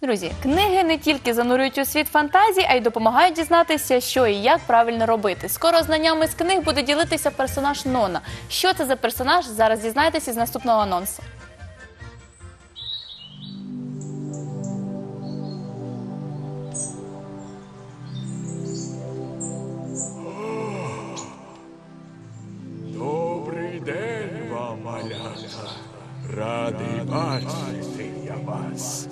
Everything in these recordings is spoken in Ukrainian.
Друзі, книги не тільки занурюють у світ фантазії, а й допомагають дізнатися, що і як правильно робити. Скоро знаннями з книг буде ділитися персонаж Нона. Що це за персонаж, зараз дізнаєтесь із наступного анонсу. Добрий день вам, малята. Радий бачити я вас.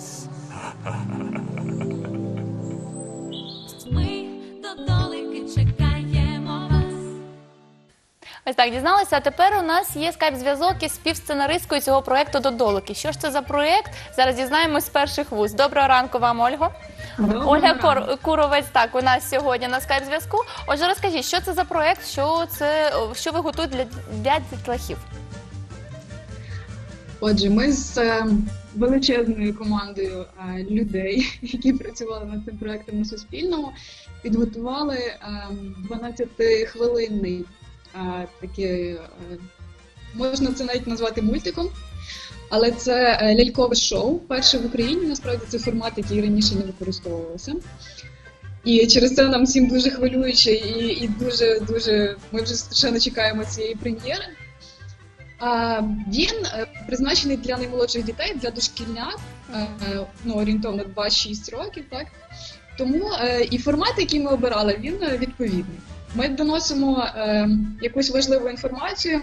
Ми додолики чекаємо вас. Ось так, дізналися. А тепер у нас є скайп-зв'язок із співсценаристкою цього проєкту «Додолики». Що ж це за проєкт? Зараз дізнаємось з перших вуст. Доброго ранку вам, Ольго. Ольга Куровець, так, у нас сьогодні на скайп-зв'язку. Отже, розкажіть, що це за проєкт, що ви готуєте для дітлахів? Отже, ми з величезною командою людей, які працювали над цим проєктом на Суспільному, підготували 12-хвилинний такий, можна це навіть назвати мультиком, але це лялькове шоу, перше в Україні, насправді це формат, який раніше не використовувався. І через це нам всім дуже хвилююче і дуже, ми вже страшенно чекаємо цієї прем'єри. Він призначений для наймолодших дітей, для дошкільнят, орієнтовно 2-6 років, так? Тому і формат, який ми обирали, він відповідний. Ми доносимо якусь важливу інформацію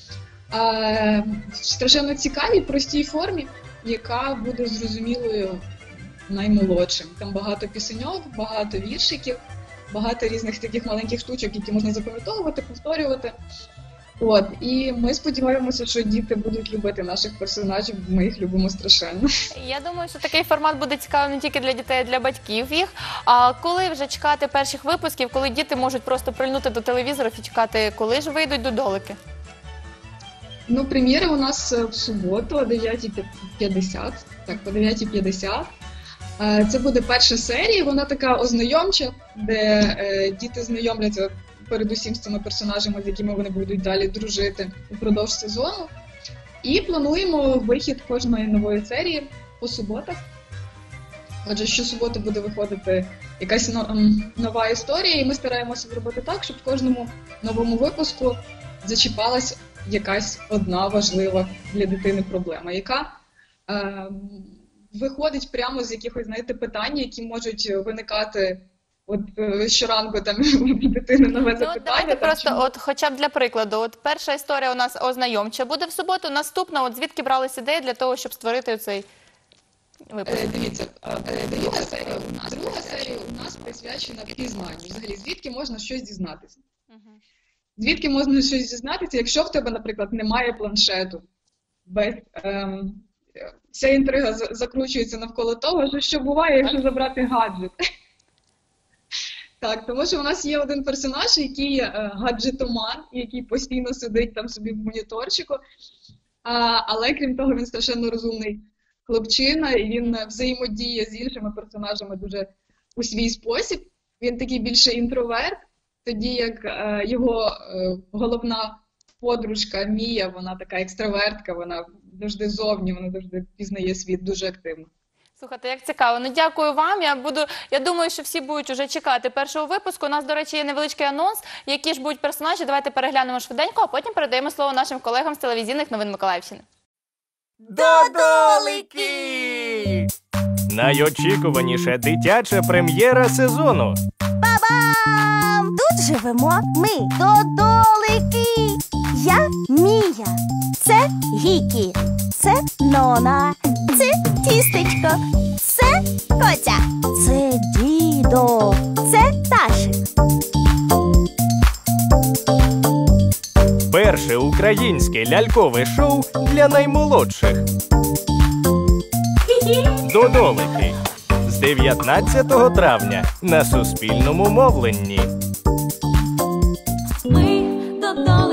в страшенно цікавій, простій формі, яка буде зрозумілою наймолодшим. Там багато пісеньок, багато віршиків, багато різних таких маленьких штучок, які можна запам'ятовувати, повторювати. І ми сподіваємося, що діти будуть любити наших персонажів, ми їх любимо страшенно. Я думаю, що такий формат буде цікавий не тільки для дітей, а й для батьків їх. А коли вже чекати перших випусків, коли діти можуть просто прильнути до телевізорів і чекати, коли ж вийдуть «Додолики»? Прем'єра у нас в суботу о 9:50. Так, о 9:50. Це буде перша серія, вона така ознайомча, де діти знайомляться передусім з цими персонажами, з якими вони будуть далі дружити упродовж сезону. І плануємо вихід кожної нової серії по суботах. Отже, щосуботи буде виходити якась нова історія, і ми стараємося зробити так, щоб в кожному новому випуску зачіпалась якась одна важлива для дитини проблема, яка виходить прямо з якихось, питань, які можуть виникати щоранку там у дитини нове запитання. Давайте просто, хоча б для прикладу, перша історія у нас ознайомча буде в суботу, наступна, звідки брались ідеї для того, щоб створити цей випуск? Дивіться, друга серія у нас присвячена пізнанню. Взагалі, звідки можна щось дізнатися? Звідки можна щось дізнатися, якщо в тебе, наприклад, немає планшету? Вся інтрига закручується навколо того, що буває, якщо забрати гаджет. Так, тому що у нас є один персонаж, який гаджетоман, який постійно сидить там собі в моніторчику, але крім того він страшенно розумний хлопчина, і він взаємодіє з іншими персонажами дуже у свій спосіб. Він такий більше інтроверт, тоді як його головна подружка Мія, вона така екстравертка, вона завжди зовні, вона завжди пізнає світ дуже активно. Слухайте, як цікаво. Дякую вам. Я думаю, що всі будуть уже чекати першого випуску. У нас, до речі, є невеличкий анонс. Які ж будуть персонажі? Давайте переглянемо швиденько, а потім передаємо слово нашим колегам з телевізійних новин Миколаївщини. Додолики! Найочікуваніша дитяча прем'єра сезону. Ба-бам! Тут живемо ми, Додолики. Я Мія. Це Гікі. Це Нона. Це Тістечко. Це Котя. Це Дідо. Це Ташик. Перше українське лялькове шоу для наймолодших. Додолики. З 19 травня на Суспільному мовленні. Ми додолики.